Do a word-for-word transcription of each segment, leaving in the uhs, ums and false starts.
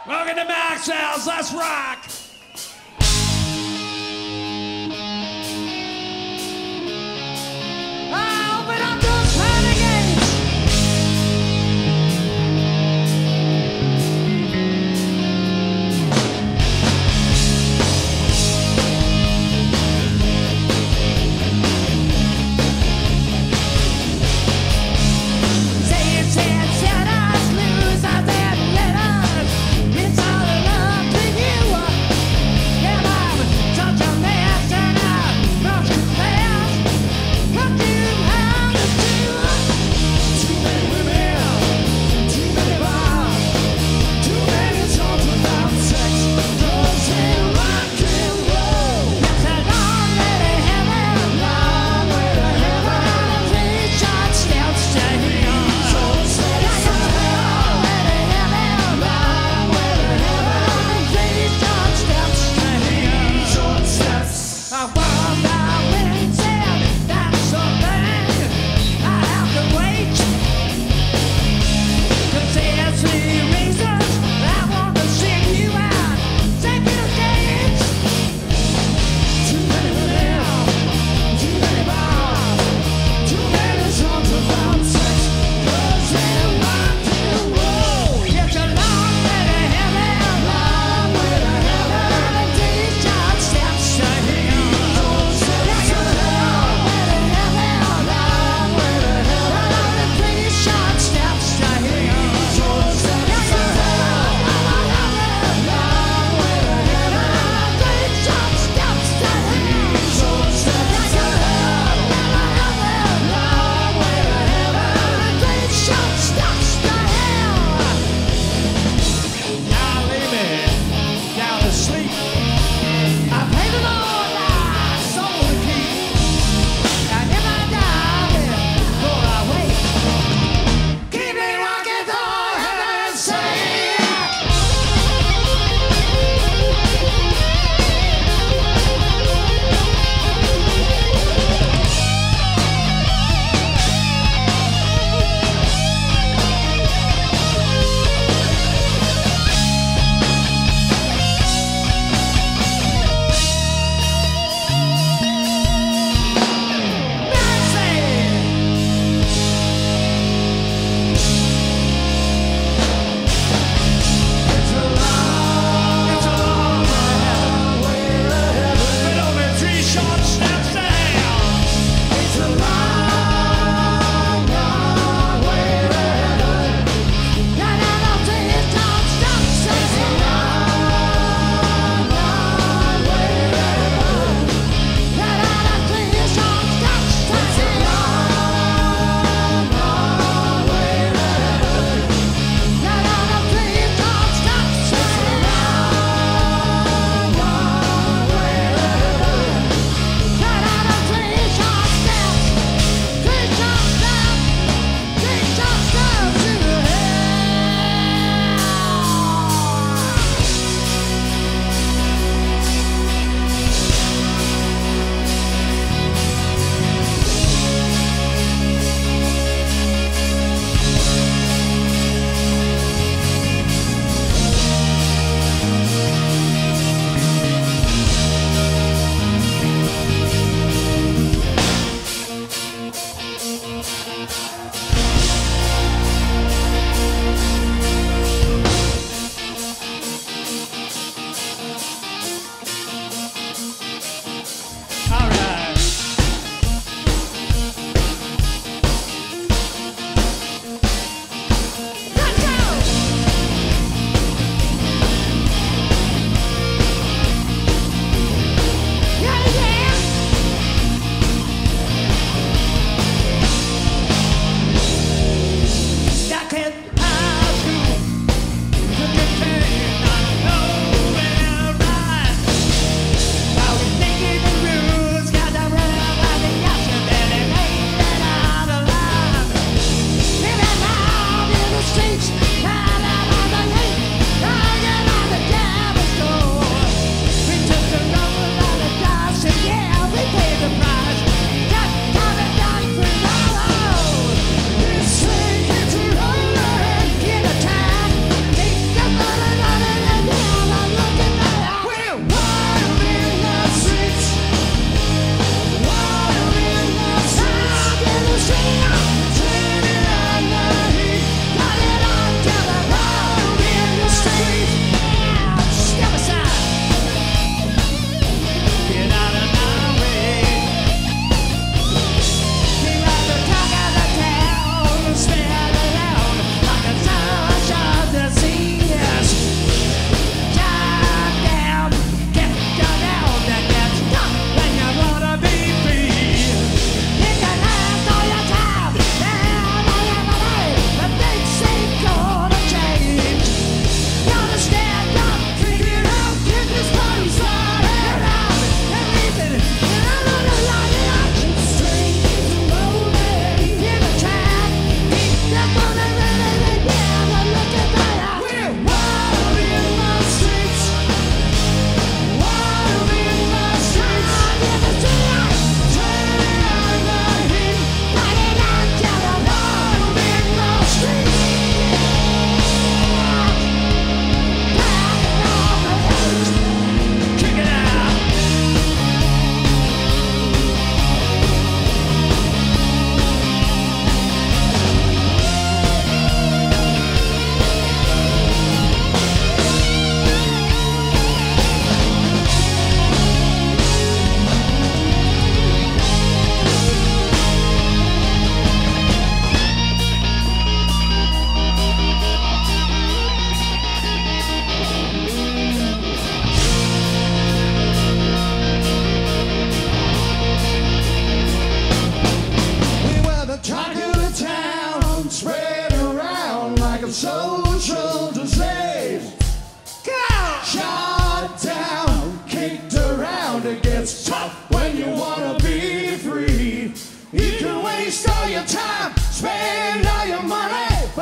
Welcome to Maxwell's, let's rock! Ah, open up those pearly gates! Say it's it, set us loose out there, let us. It's all up to you.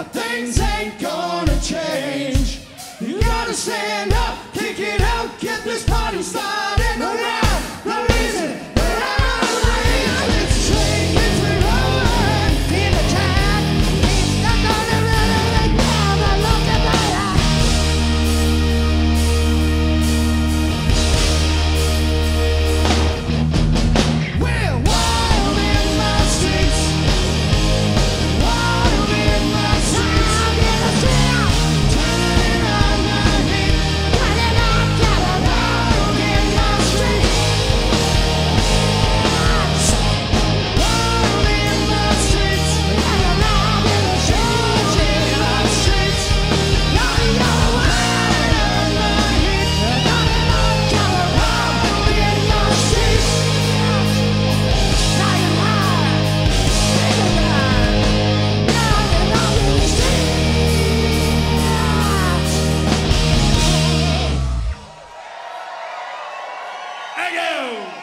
but things ain't gonna change. You gotta stand up, kick it out, get this party started around the reason that I'm alive. It's a train, it's a rolling in the track. It's not gonna run away down the locomotive. We're wild in my streets, wild in my streets. I'm in the street, turning on the heat, running up, getting wild in my streets. Wild in my streets, and I'm out in the streets, in my streets. Now you're wild in my heat, running up, getting wild in my streets. Now you're wild, take a ride, running up in the streets. Thank you.